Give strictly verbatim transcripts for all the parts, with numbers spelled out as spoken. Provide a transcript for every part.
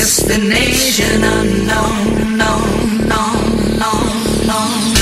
Destination unknown, no, no, no, no.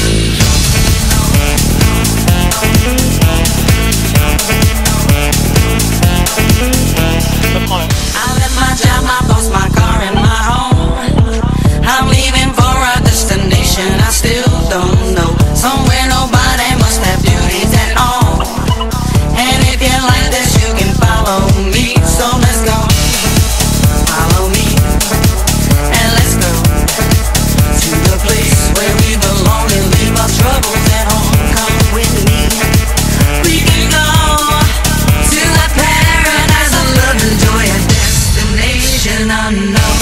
I left my job, my boss, my car, and my home. I'm leaving for a destination I still don't know. Somewhere nobody must have duties at all. And if you like this, you can follow me. So let's go. Follow me. And let's go to the place where we belong and leave our troubles at home. Come with me. We can go to the paradise of love and joy, a destination unknown.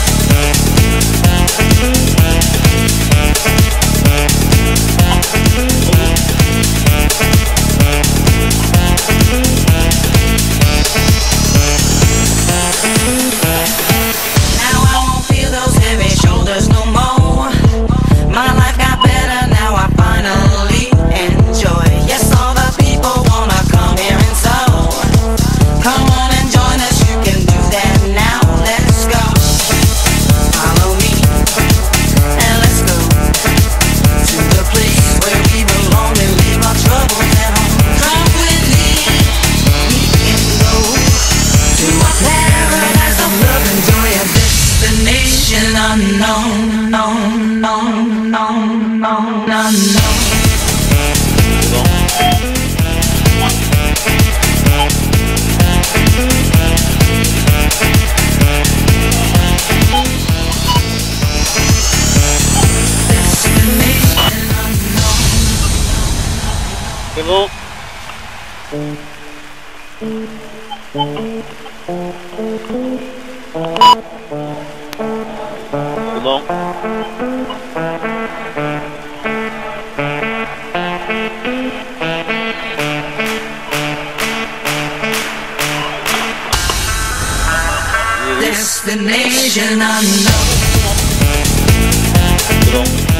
Unknown, no, no, no, no, no, no. C'est bon. C'est bon. Destination unknown. C'est bon.